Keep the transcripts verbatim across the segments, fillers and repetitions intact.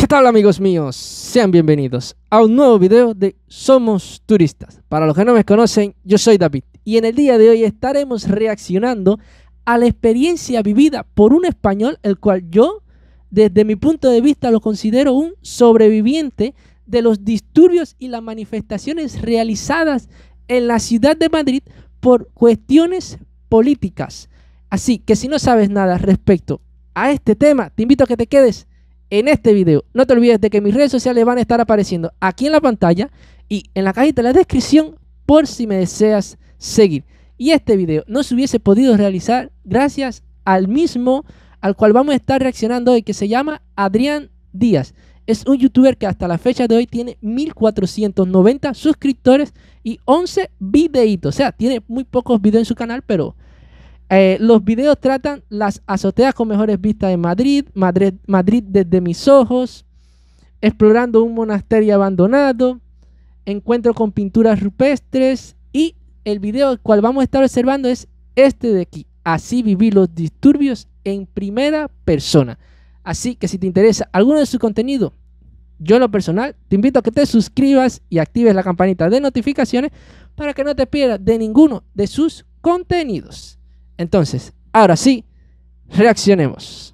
¿Qué tal, amigos míos? Sean bienvenidos a un nuevo video de Somos Turistas. Para los que no me conocen, yo soy David y en el día de hoy estaremos reaccionando a la experiencia vivida por un español, el cual yo, desde mi punto de vista, lo considero un sobreviviente de los disturbios y las manifestaciones realizadas en la ciudad de Madrid por cuestiones políticas. Así que si no sabes nada respecto a este tema, te invito a que te quedes en este video. No te olvides de que mis redes sociales van a estar apareciendo aquí en la pantalla y en la cajita de la descripción por si me deseas seguir. Y este video no se hubiese podido realizar gracias al mismo al cual vamos a estar reaccionando hoy, que se llama Adrián Díaz. Es un youtuber que hasta la fecha de hoy tiene mil cuatrocientos noventa suscriptores y once videitos. O sea, tiene muy pocos videos en su canal, pero Eh, los videos tratan las azoteas con mejores vistas de Madrid, Madrid, Madrid desde mis ojos, explorando un monasterio abandonado, encuentro con pinturas rupestres, y el video el cual vamos a estar observando es este de aquí, así viví los disturbios en primera persona. Así que si te interesa alguno de su contenido, yo en lo personal te invito a que te suscribas y actives la campanita de notificaciones para que no te pierdas de ninguno de sus contenidos. Entonces, ahora sí, reaccionemos.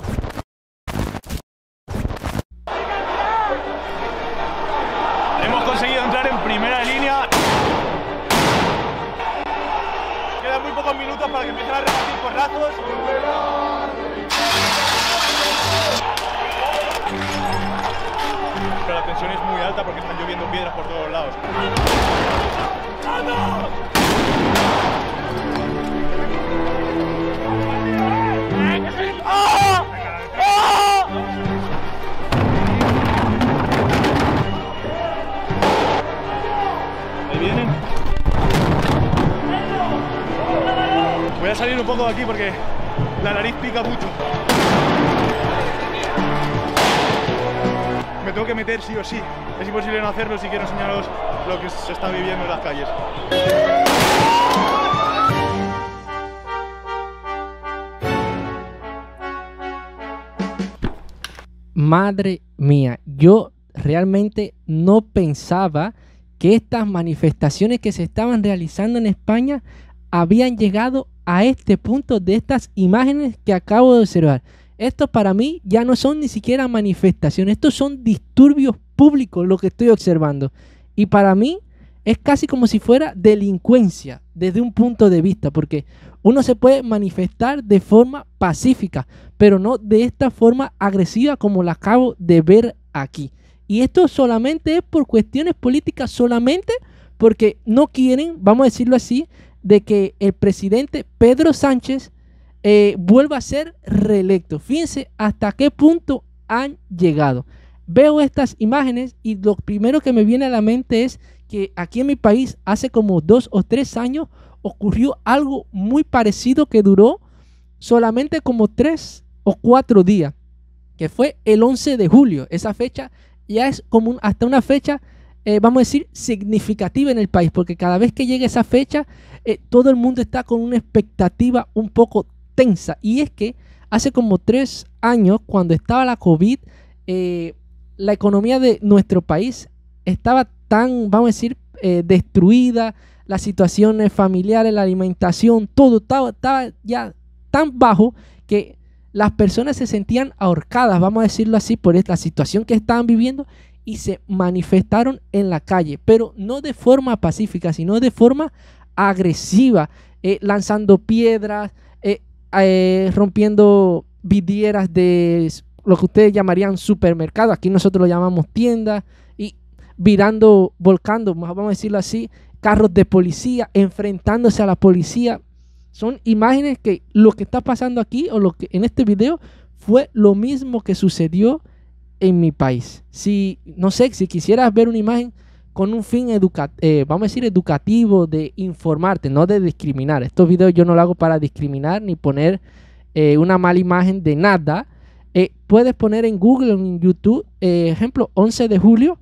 Hemos conseguido entrar en primera línea. Quedan muy pocos minutos para que empiecen a repartir porrazos. Pero la tensión es muy alta porque están lloviendo piedras por todos lados. ¡Vamos! ¡Ah! ¡Ah! Ahí vienen. Voy a salir un poco de aquí porque la nariz pica mucho. Me tengo que meter sí o sí. Es imposible no hacerlo si quiero enseñaros lo que se está viviendo en las calles. Madre mía, yo realmente no pensaba que estas manifestaciones que se estaban realizando en España habían llegado a este punto de estas imágenes que acabo de observar. Esto para mí ya no son ni siquiera manifestaciones, estos son disturbios públicos lo que estoy observando. Y para mí es casi como si fuera delincuencia desde un punto de vista, porque uno se puede manifestar de forma pacífica, pero no de esta forma agresiva como la acabo de ver aquí. Y esto solamente es por cuestiones políticas, solamente porque no quieren, vamos a decirlo así, de que el presidente Pedro Sánchez eh, vuelva a ser reelecto. Fíjense hasta qué punto han llegado. Veo estas imágenes y lo primero que me viene a la mente es que aquí en mi país hace como dos o tres años ocurrió algo muy parecido que duró solamente como tres o cuatro días, que fue el once de julio. Esa fecha ya es como un, hasta una fecha, eh, vamos a decir, significativa en el país, porque cada vez que llega esa fecha, eh, todo el mundo está con una expectativa un poco tensa. Y es que hace como tres años, cuando estaba la COVID, eh, la economía de nuestro país estaba tan, vamos a decir, eh, destruida, las situaciones familiares, la alimentación, todo estaba, estaba ya tan bajo que las personas se sentían ahorcadas, vamos a decirlo así, por esta situación que estaban viviendo, y se manifestaron en la calle, pero no de forma pacífica, sino de forma agresiva, eh, lanzando piedras, eh, eh, rompiendo vidrieras de lo que ustedes llamarían supermercado, aquí nosotros lo llamamos tiendas, y virando, volcando, vamos a decirlo así, carros de policía, enfrentándose a la policía. Son imágenes que lo que está pasando aquí o lo que en este video fue lo mismo que sucedió en mi país. Si, no sé, si quisieras ver una imagen con un fin educativo, eh, vamos a decir educativo, de informarte, no de discriminar. Estos videos yo no lo hago para discriminar ni poner eh, una mala imagen de nada. Eh, puedes poner en Google o en YouTube, eh, ejemplo, once de julio,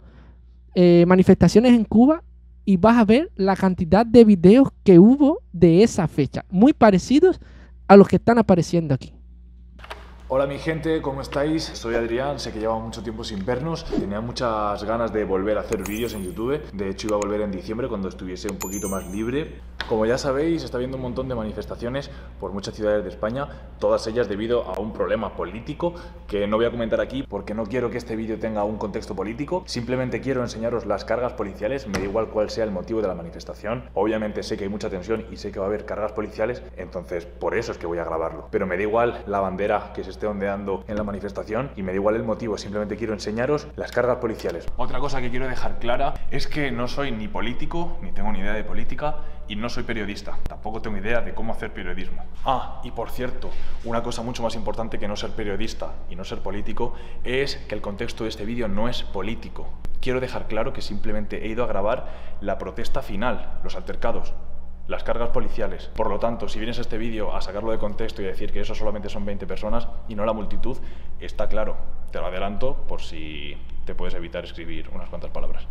eh, manifestaciones en Cuba, y vas a ver la cantidad de videos que hubo de esa fecha, muy parecidos a los que están apareciendo aquí. Hola mi gente, ¿cómo estáis? Soy Adrián, sé que llevamos mucho tiempo sin vernos. Tenía muchas ganas de volver a hacer vídeos en YouTube. De hecho iba a volver en diciembre cuando estuviese un poquito más libre. Como ya sabéis, está habiendo un montón de manifestaciones por muchas ciudades de España, todas ellas debido a un problema político que no voy a comentar aquí porque no quiero que este vídeo tenga un contexto político. Simplemente quiero enseñaros las cargas policiales, me da igual cuál sea el motivo de la manifestación. Obviamente sé que hay mucha tensión y sé que va a haber cargas policiales, entonces por eso es que voy a grabarlo. Pero me da igual la bandera que se esté ondeando en la manifestación y me da igual el motivo, simplemente quiero enseñaros las cargas policiales. Otra cosa que quiero dejar clara es que no soy ni político, ni tengo ni idea de política y no soy periodista, tampoco tengo idea de cómo hacer periodismo. Ah, y por cierto, una cosa mucho más importante que no ser periodista y no ser político es que el contexto de este vídeo no es político. Quiero dejar claro que simplemente he ido a grabar la protesta final, los altercados, las cargas policiales. Por lo tanto, si vienes a este vídeo a sacarlo de contexto y a decir que eso solamente son veinte personas y no la multitud, está claro. Te lo adelanto por si te puedes evitar escribir unas cuantas palabras.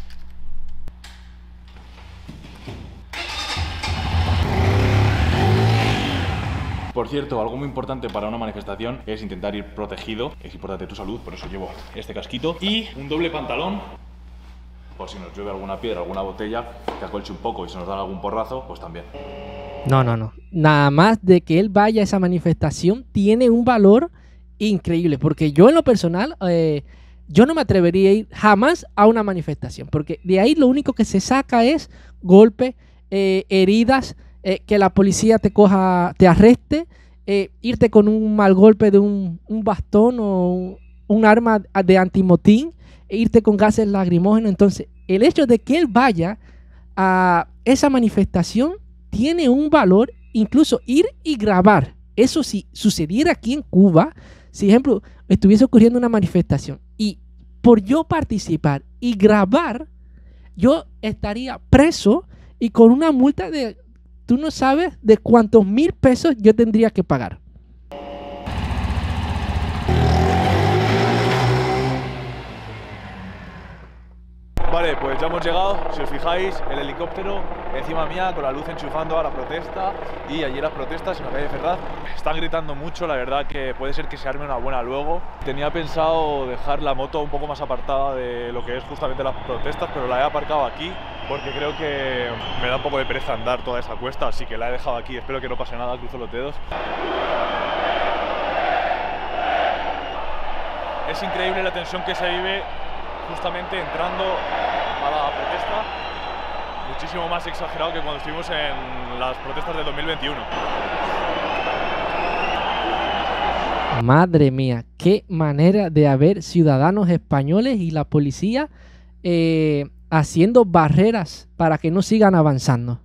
Por cierto, algo muy importante para una manifestación es intentar ir protegido. Es importante tu salud, por eso llevo este casquito y un doble pantalón. Por si nos llueve alguna piedra, alguna botella, que acolche un poco y se nos da algún porrazo, pues también. No, no, no. Nada más de que él vaya a esa manifestación tiene un valor increíble. Porque yo en lo personal, eh, yo no me atrevería a ir jamás a una manifestación. Porque de ahí lo único que se saca es golpes, eh, heridas, eh, que la policía te coja, te arreste, eh, irte con un mal golpe de un, un bastón o un, un arma de antimotín, e irte con gases lacrimógenos. Entonces, el hecho de que él vaya a esa manifestación tiene un valor, incluso ir y grabar. Eso si sucediera aquí en Cuba, si, ejemplo, estuviese ocurriendo una manifestación y por yo participar y grabar, yo estaría preso y con una multa de, tú no sabes de cuántos mil pesos yo tendría que pagar. Vale, pues ya hemos llegado, si os fijáis, el helicóptero encima mía con la luz enchufando a la protesta y allí las protestas en la calle Ferraz están gritando mucho, la verdad que puede ser que se arme una buena luego. Tenía pensado dejar la moto un poco más apartada de lo que es justamente las protestas, pero la he aparcado aquí porque creo que me da un poco de pereza andar toda esa cuesta, así que la he dejado aquí, espero que no pase nada, cruzo los dedos. Es increíble la tensión que se vive justamente entrando a la protesta, muchísimo más exagerado que cuando estuvimos en las protestas de dos mil veintiuno. Madre mía, qué manera de haber ciudadanos españoles y la policía eh, haciendo barreras para que no sigan avanzando.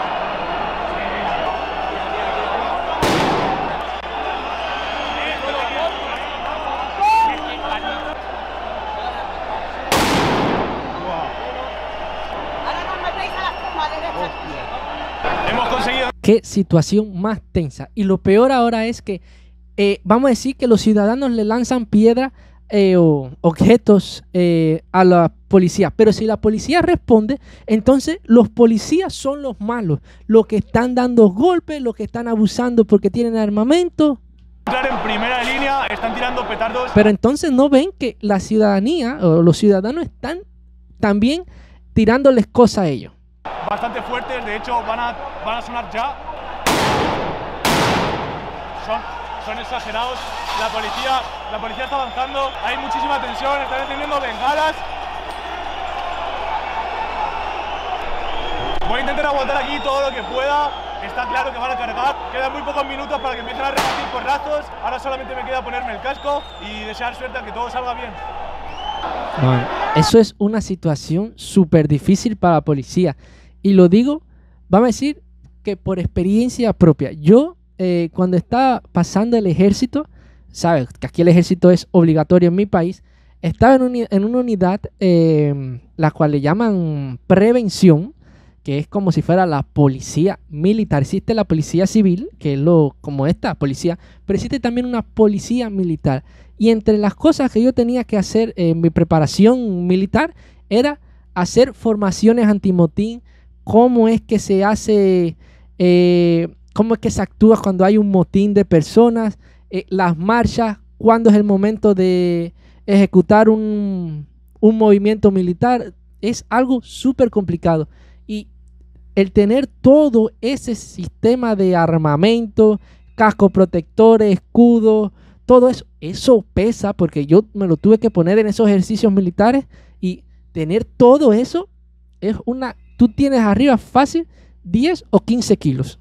Hemos conseguido... Qué situación más tensa. Y lo peor ahora es que, eh, vamos a decir que los ciudadanos le lanzan piedra eh, o objetos eh, a la policía. Pero si la policía responde, entonces los policías son los malos. Los que están dando golpes, los que están abusando porque tienen armamento. Entrar en primera línea, están tirando petardos. Pero entonces no ven que la ciudadanía o los ciudadanos están también tirándoles cosas a ellos. Bastante fuertes, de hecho van a, van a sonar ya. Son, son exagerados. La policía, la policía está avanzando, hay muchísima tensión, están encendiendo bengalas. Voy a intentar aguantar aquí todo lo que pueda. Está claro que van a cargar. Quedan muy pocos minutos para que empiecen a repartir porrazos. Ahora solamente me queda ponerme el casco y desear suerte a que todo salga bien. Bueno, eso es una situación súper difícil para la policía. Y lo digo, vamos a decir que por experiencia propia. Yo, eh, cuando estaba pasando el ejército, sabes que aquí el ejército es obligatorio en mi país, estaba en, un, en una unidad, eh, la cual le llaman prevención, que es como si fuera la policía militar. Existe la policía civil, que es lo, como esta policía, pero existe también una policía militar. Y entre las cosas que yo tenía que hacer en mi preparación militar era hacer formaciones antimotín, cómo es que se hace, eh, cómo es que se actúa cuando hay un motín de personas, eh, las marchas, cuándo es el momento de ejecutar un, un movimiento militar. Es algo súper complicado. Y el tener todo ese sistema de armamento, casco protectores, escudo, todo eso, eso pesa, porque yo me lo tuve que poner en esos ejercicios militares, y tener todo eso es una... Tú tienes arriba fácil diez o quince kilos.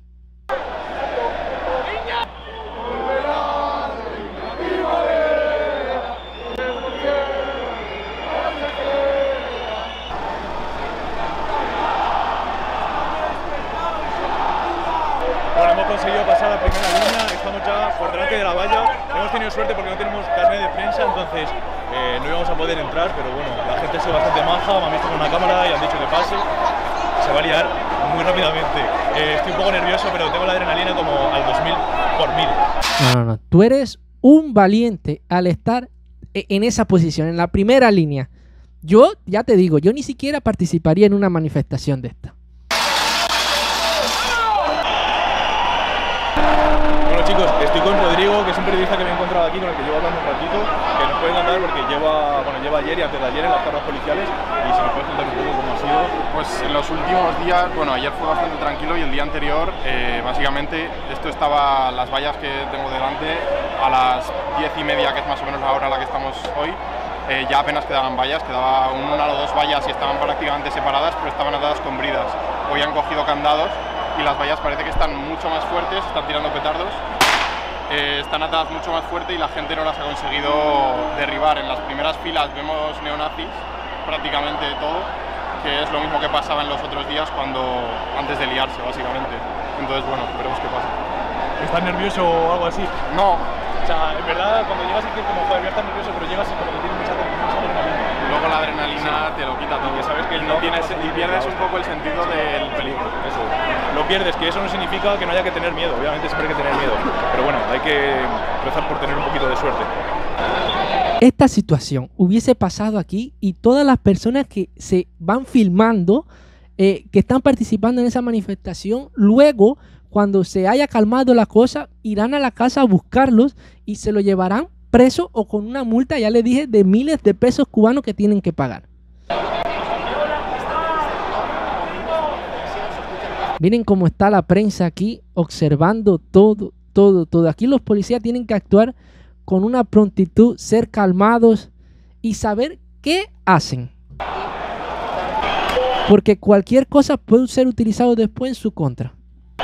Conseguido pasar a primera línea, estamos ya por delante de la valla. Hemos tenido suerte porque no tenemos carnet de prensa, entonces eh, no íbamos a poder entrar, pero bueno, la gente ha sido bastante maja, me han visto con una cámara y han dicho que pase. Se va a liar muy rápidamente. Eh, estoy un poco nervioso, pero tengo la adrenalina como al dos mil por mil. No, no, no. Tú eres un valiente al estar en esa posición, en la primera línea. Yo, ya te digo, yo ni siquiera participaría en una manifestación de esta. Bueno chicos, estoy con Rodrigo, que es un periodista que me he encontrado aquí, con el que llevo hablando un ratito, que nos puede contar porque lleva, bueno, lleva ayer y antes de ayer en las cargas policiales, y si nos puedes contar un poco cómo ha sido. Pues en los últimos días, bueno, ayer fue bastante tranquilo y el día anterior, eh, básicamente, esto estaba, las vallas que tengo delante, a las diez y media, que es más o menos la hora a la que estamos hoy, eh, ya apenas quedaban vallas, quedaba una o dos vallas y estaban prácticamente separadas, pero estaban atadas con bridas. Hoy han cogido candados y las vallas parece que están mucho más fuertes, están tirando petardos, eh, están atadas mucho más fuerte y la gente no las ha conseguido derribar. En las primeras filas vemos neonazis, prácticamente todo, que es lo mismo que pasaba en los otros días cuando, antes de liarse, básicamente. Entonces, bueno, veremos qué pasa. ¿Estás nervioso o algo así? No. O sea, en verdad, cuando llegas aquí es como, joder, voy a estar nervioso, pero llegas y como que tienes mucha, mucha adrenalina. Luego la adrenalina sí. te lo quita todo. Y que sabes que no tienes, y pierdes un poco el sentido del peligro. Eso. Lo pierdes, que eso no significa que no haya que tener miedo. Obviamente siempre hay que tener miedo. Pero bueno, hay que rezar por tener un poquito de suerte. Esta situación hubiese pasado aquí y todas las personas que se van filmando, eh, que están participando en esa manifestación, luego, cuando se haya calmado la cosa, irán a la casa a buscarlos y se lo llevarán preso o con una multa, ya le dije, de miles de pesos cubanos que tienen que pagar. Miren cómo está la prensa aquí observando todo, todo, todo. Aquí los policías tienen que actuar con una prontitud, ser calmados y saber qué hacen. Porque cualquier cosa puede ser utilizado después en su contra.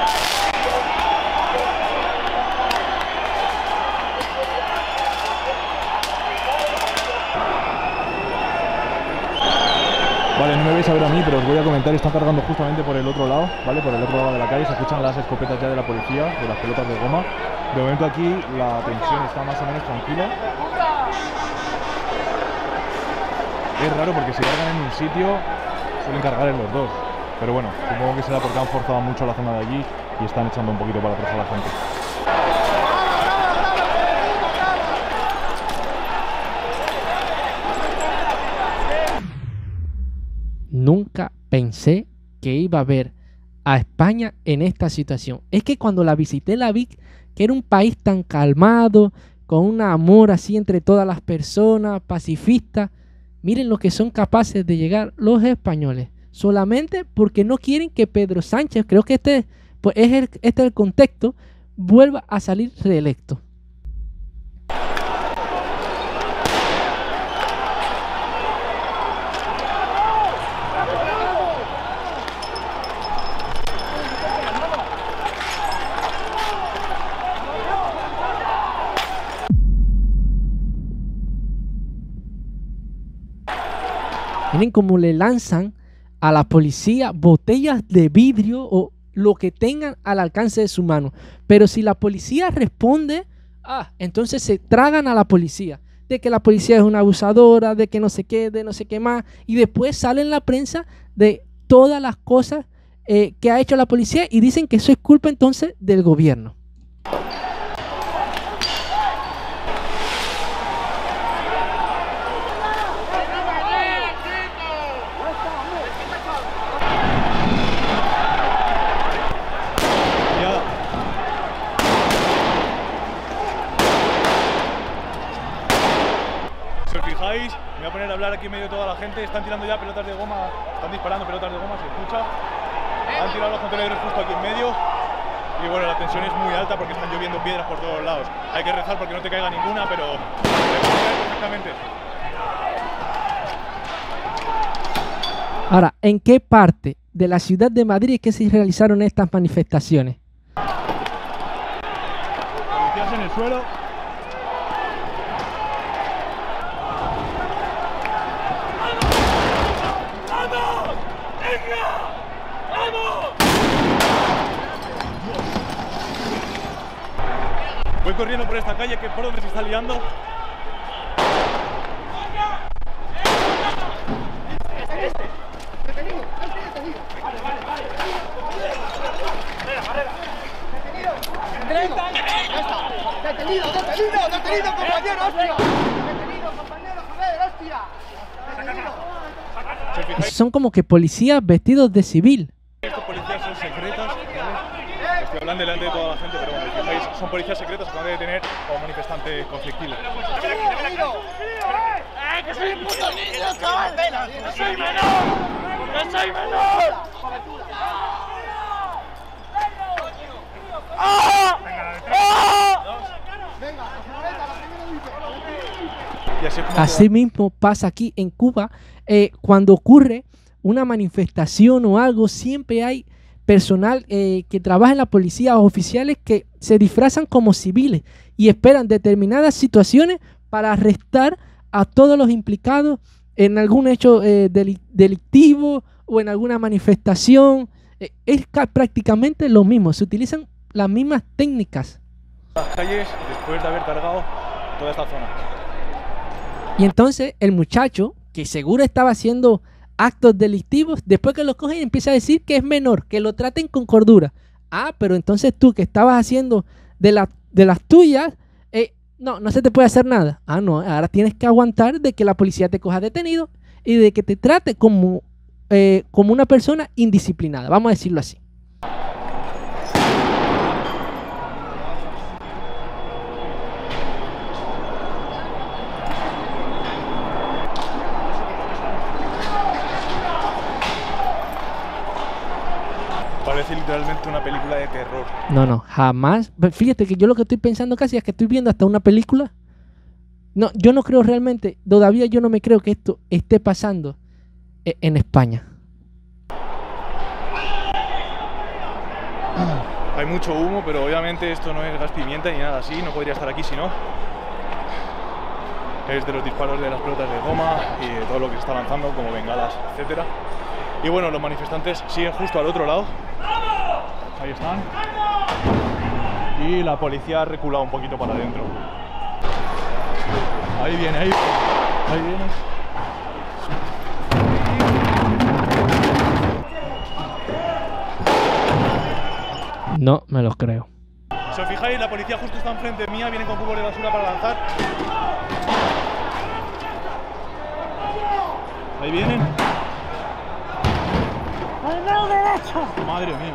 Vale, no me vais a ver a mí, pero os voy a comentar, están cargando justamente por el otro lado, ¿vale? Por el otro lado de la calle, se escuchan las escopetas ya de la policía, de las pelotas de goma. De momento aquí la tensión está más o menos tranquila. Es raro porque si cargan en un sitio, suelen cargar en los dos. Pero bueno, supongo que será porque han forzado mucho la zona de allí y están echando un poquito para atrás a la gente. Nunca pensé que iba a ver a España en esta situación. Es que cuando la visité la vi que era un país tan calmado, con un amor así entre todas las personas, pacifista. Miren lo que son capaces de llegar los españoles, solamente porque no quieren que Pedro Sánchez, creo que este, pues es el, este es el contexto, vuelva a salir reelecto. Miren cómo le lanzan a la policía botellas de vidrio o lo que tengan al alcance de su mano. Pero si la policía responde, ah, entonces se tragan a la policía. De que la policía es una abusadora, de que no sé qué, de no sé qué más. Y después sale en la prensa de todas las cosas eh, que ha hecho la policía y dicen que eso es culpa entonces del gobierno. poner a hablar aquí en medio de toda la gente. Están tirando ya pelotas de goma, están disparando pelotas de goma, se escucha. Han tirado los contenedores justo aquí en medio. Y bueno, la tensión es muy alta porque están lloviendo piedras por todos lados. Hay que rezar porque no te caiga ninguna, pero te va a caer perfectamente. Ahora, ¿en qué parte de la ciudad de Madrid es que se realizaron estas manifestaciones? Policías en el suelo. ¡Vamos! ¡Venga! ¡Vamos! Voy corriendo por esta calle que por donde se está liando. ¡Detenido, detenido, detenido, compañero, hostia! ¡Detenido, compañero, joder, hostia! ¡Detenido! Son como que policías vestidos de civil. Estos policías son secretas, ¿vale? Estoy hablando delante de toda la gente, pero bueno, fijáis, son policías secretas que van a detener a un manifestante conflictivo. ¡Detenido! ¡Eh, que soy un puto niño, chaval! ¡Que soy menor! ¡Que soy menor! ¡Ah! ¡Ah! Venga, Y así, es como Así mismo pasa aquí en Cuba. Eh, cuando ocurre una manifestación o algo, siempre hay personal eh, que trabaja en la policía o oficiales que se disfrazan como civiles y esperan determinadas situaciones para arrestar a todos los implicados en algún hecho eh, deli delictivo o en alguna manifestación. Eh, es prácticamente lo mismo, se utilizan las mismas técnicas. las calles después de haber cargado toda esta zona. Y entonces el muchacho, que seguro estaba haciendo actos delictivos, después que lo cogen empieza a decir que es menor, que lo traten con cordura. Ah, pero entonces tú que estabas haciendo de, la, de las tuyas, eh, no, no se te puede hacer nada. Ah, no, ahora tienes que aguantar de que la policía te coja detenido y de que te trate como, eh, como una persona indisciplinada, vamos a decirlo así. Parece literalmente una película de terror. No, no, jamás. Fíjate que yo lo que estoy pensando casi es que estoy viendo hasta una película. No, yo no creo realmente, todavía yo no me creo que esto esté pasando en España. Hay mucho humo, pero obviamente esto no es gas pimienta ni nada así, no podría estar aquí si no. Es de los disparos de las pelotas de goma y de todo lo que se está lanzando, como bengalas, etcétera. Y bueno, los manifestantes siguen justo al otro lado. Ahí están. Y la policía ha reculado un poquito para adentro. Ahí viene, ahí, ahí viene. No me los creo. Si os fijáis, la policía justo está enfrente mía, viene con cubos de basura para lanzar. Ahí vienen. Madre mía.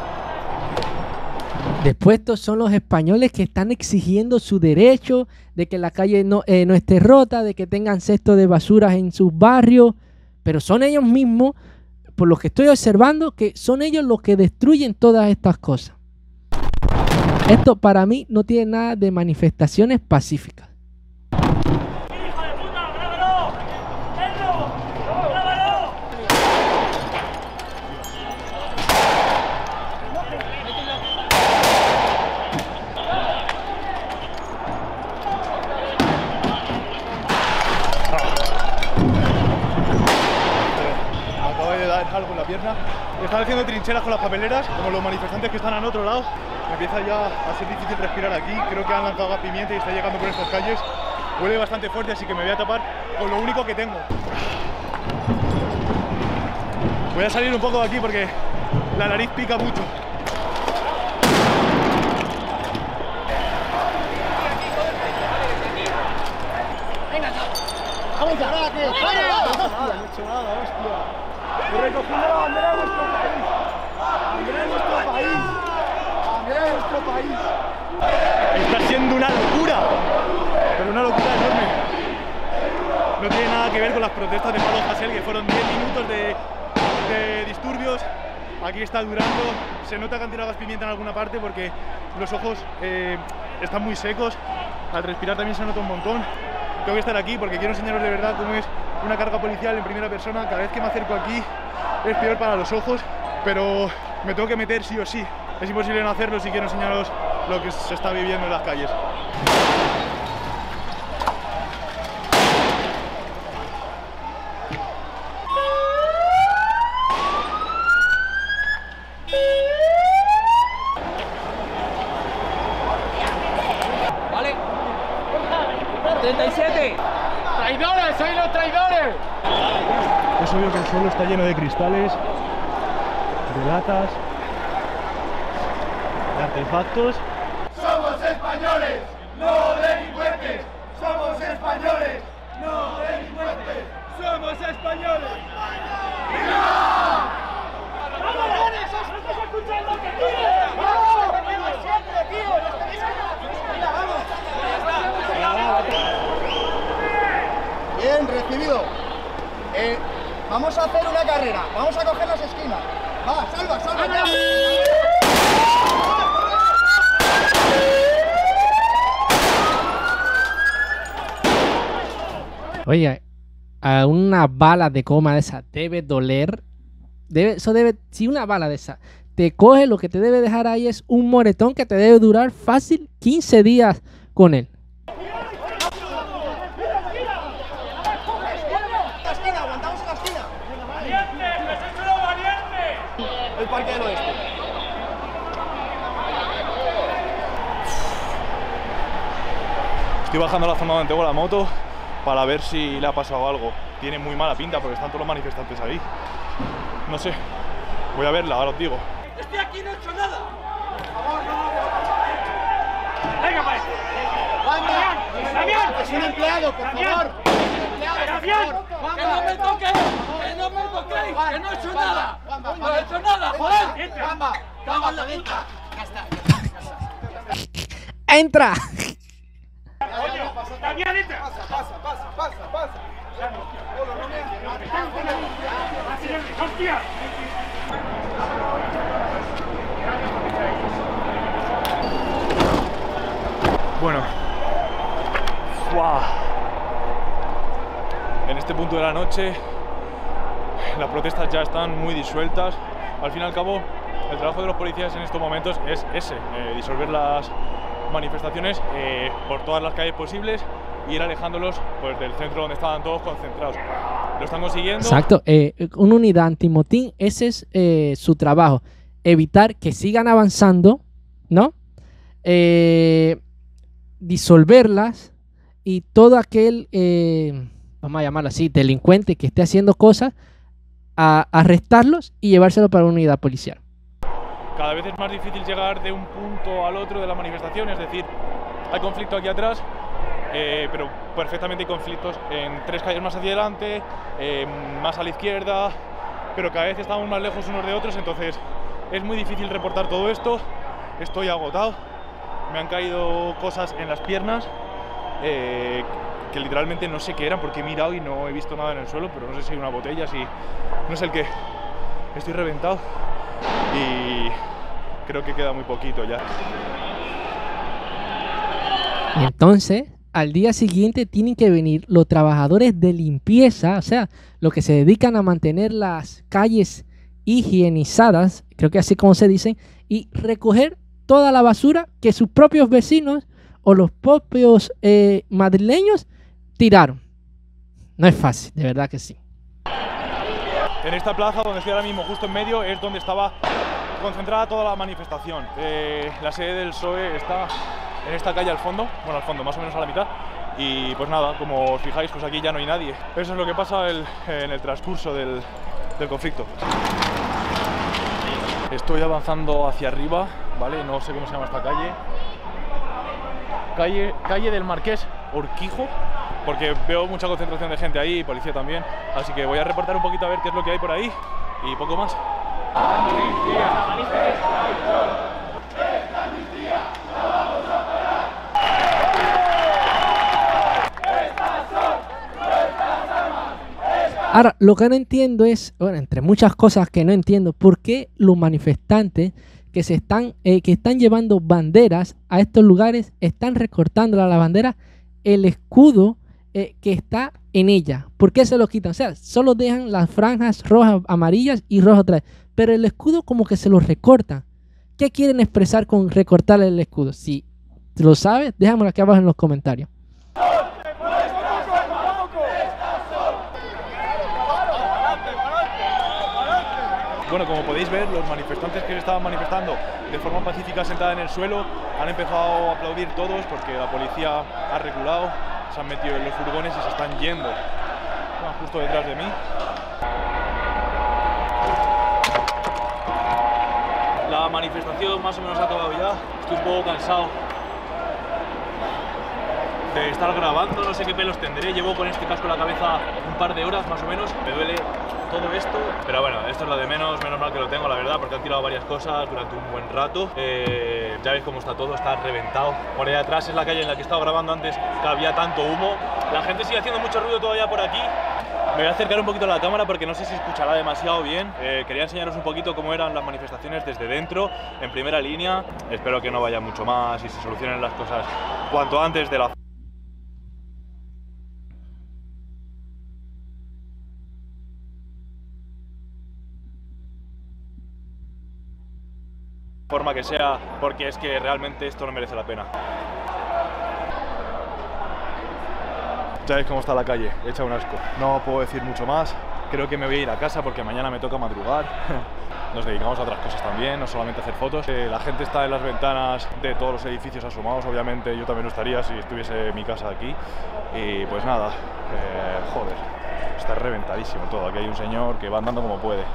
Después estos son los españoles que están exigiendo su derecho de que la calle no, eh, no esté rota, de que tengan cestos de basuras en sus barrios, pero son ellos mismos, por lo que estoy observando, que son ellos los que destruyen todas estas cosas. Esto para mí no tiene nada de manifestaciones pacíficas. Algo en la pierna. Están haciendo trincheras con las papeleras, como los manifestantes que están al otro lado. Empieza ya a ser difícil respirar aquí. Creo que han lanzado gas pimienta y está llegando por estas calles. Huele bastante fuerte, así que me voy a tapar con lo único que tengo. Voy a salir un poco de aquí porque la nariz pica mucho. ¡Vamos a ver! No he hecho nada, hostia. Estoy recogiendo la bandera de vuestro país. Bandera de vuestro país. Bandera de vuestro país. Está siendo una locura. Pero una locura enorme. no tiene nada que ver con las protestas de Pablo Hasél, que fueron diez minutos de, de disturbios. Aquí está durando, se nota que han tirado gas pimienta en alguna parte porque los ojos eh, están muy secos, al respirar también se nota un montón. Tengo que estar aquí porque quiero enseñaros de verdad cómo es una carga policial en primera persona. Cada vez que me acerco aquí es peor para los ojos, pero me tengo que meter sí o sí. Es imposible no hacerlo si quiero enseñaros lo que se está viviendo en las calles. treinta y siete. ¡Traidores! ¡Sois los traidores! Es obvio que el suelo está lleno de cristales, de latas, de artefactos. ¡Somos españoles! ¡No delincuentes! ¡Somos españoles! ¡No delincuentes! ¡Somos españoles! ¡Viva! ¡Vamos, Lones! ¡Os estás escuchando que tires! ¡Vamos! ¡Siempre, tío! ¡Nos tenéis aquí! ¡Vamos! Bien, recibido. Eh, vamos a hacer una carrera. Vamos a coger las esquinas. Va, salva, salva. Ya. Oye, a una bala de coma de esa debe doler. Debe, eso debe, si una bala de esa te coge, lo que te debe dejar ahí es un moretón que te debe durar fácil quince días con él. El Parque del Oeste. Estoy bajando a la zona donde tengo la moto para ver si le ha pasado algo. Tiene muy mala pinta porque están todos los manifestantes ahí. No sé, voy a verla, ahora os digo. Estoy aquí, no he hecho nada. Venga, pues. ¡Damián! Es un empleado, por favor. ¡Damián! ¡Que no me toques! ¡Que no me toquéis! ¡Que no he hecho nada! ¡No he hecho nada, joder! ¡Gamba! ¡Gamba, la derecha! Ya está, ya está. ¡Entra! ¡Damián, entra! Pasa, pasa, pasa, pasa, pasa. ¡Hostia! Bueno. ¡Fua! En este punto de la noche las protestas ya están muy disueltas. Al fin y al cabo, el trabajo de los policías en estos momentos es ese, eh, disolver las manifestaciones eh, por todas las calles posibles e ir alejándolos pues, del centro donde estaban todos concentrados. Lo están consiguiendo. Exacto, eh, una unidad antimotín, ese es eh, su trabajo, evitar que sigan avanzando, ¿no? Eh, disolverlas y todo aquel, eh, vamos a llamarlo así, delincuente que esté haciendo cosas, a arrestarlos y llevárselo para una unidad policial. Cada vez es más difícil llegar de un punto al otro de la manifestación, es decir, hay conflicto aquí atrás, eh, pero perfectamente hay conflictos en tres calles más hacia adelante, eh, más a la izquierda, pero cada vez estamos más lejos unos de otros, entonces es muy difícil reportar todo esto. Estoy agotado, me han caído cosas en las piernas eh, que literalmente no sé qué eran porque he mirado y no he visto nada en el suelo, pero no sé si hay una botella, si no sé el qué. Estoy reventado y creo que queda muy poquito ya. Y entonces, al día siguiente tienen que venir los trabajadores de limpieza, o sea, los que se dedican a mantener las calles higienizadas, creo que así como se dicen, y recoger toda la basura que sus propios vecinos o los propios eh, madrileños tiraron. No es fácil, de verdad que sí. En esta plaza donde estoy ahora mismo, justo en medio, es donde estaba concentrada toda la manifestación. Eh, la sede del P S O E está en esta calle al fondo, bueno, al fondo, más o menos a la mitad. Y pues nada, como os fijáis, pues aquí ya no hay nadie. Eso es lo que pasa el, en el transcurso del, del conflicto. Estoy avanzando hacia arriba, ¿vale? No sé cómo se llama esta calle. Calle, calle del Marqués Urquijo, porque veo mucha concentración de gente ahí y policía también. Así que voy a reportar un poquito a ver qué es lo que hay por ahí y poco más. Estas son nuestras Ahora, lo que no entiendo es, bueno, entre muchas cosas que no entiendo, ¿por qué los manifestantes que se están, eh, que están llevando banderas a estos lugares están recortando a la bandera el escudo eh, que está en ella? ¿Por qué se lo quitan? O sea, solo dejan las franjas rojas, amarillas y rojas otra vez, pero el escudo como que se lo recortan. ¿Qué quieren expresar con recortar el escudo? Si lo sabes, déjamelo aquí abajo en los comentarios. Bueno, como podéis ver, los manifestantes que estaban manifestando de forma pacífica sentada en el suelo han empezado a aplaudir todos porque la policía ha reculado, se han metido en los furgones y se están yendo. Van justo detrás de mí. La manifestación más o menos ha acabado ya, estoy un poco cansado de estar grabando, no sé qué pelos tendré, llevo con este casco en la cabeza un par de horas más o menos, me duele todo esto, pero bueno, esto es lo de menos, menos mal que lo tengo, la verdad, porque han tirado varias cosas durante un buen rato. Eh, ya veis cómo está todo, está reventado. Por ahí atrás es la calle en la que estaba grabando antes, que había tanto humo. La gente sigue haciendo mucho ruido todavía por aquí. Me voy a acercar un poquito a la cámara porque no sé si escuchará demasiado bien. Eh, quería enseñaros un poquito cómo eran las manifestaciones desde dentro, en primera línea. Espero que no vaya mucho más y se solucionen las cosas cuanto antes de la... forma que sea, porque es que realmente esto no merece la pena. Ya veis cómo está la calle, hecha un asco. No puedo decir mucho más, creo que me voy a ir a casa porque mañana me toca madrugar. Nos dedicamos a otras cosas también, no solamente a hacer fotos. Eh, la gente está en las ventanas de todos los edificios asomados, obviamente yo también lo estaría si estuviese mi casa aquí. Y pues nada, eh, joder, está reventadísimo todo. Aquí hay un señor que va andando como puede.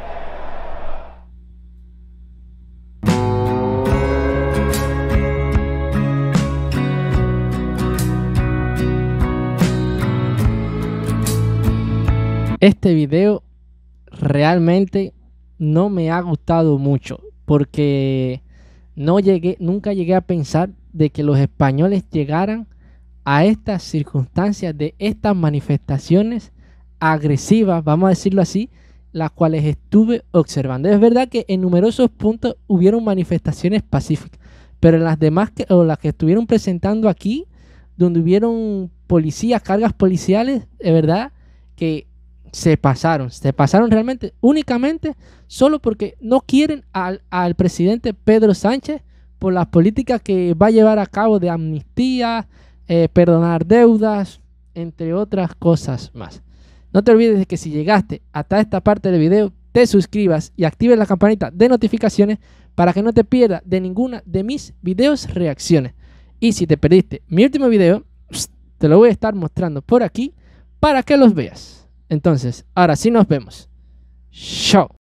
Este video realmente no me ha gustado mucho porque no llegué, nunca llegué a pensar de que los españoles llegaran a estas circunstancias de estas manifestaciones agresivas, vamos a decirlo así, las cuales estuve observando. Es verdad que en numerosos puntos hubieron manifestaciones pacíficas, pero en las demás que, o las que estuvieron presentando aquí, donde hubieron policías, cargas policiales, de verdad que se pasaron, se pasaron realmente, únicamente solo porque no quieren al, al presidente Pedro Sánchez por las políticas que va a llevar a cabo de amnistía, eh, perdonar deudas, entre otras cosas más. No te olvides de que si llegaste hasta esta parte del video, te suscribas y actives la campanita de notificaciones para que no te pierdas de ninguna de mis videos reacciones. Y si te perdiste mi último video, te lo voy a estar mostrando por aquí para que los veas. Entonces, ahora sí nos vemos. Chao.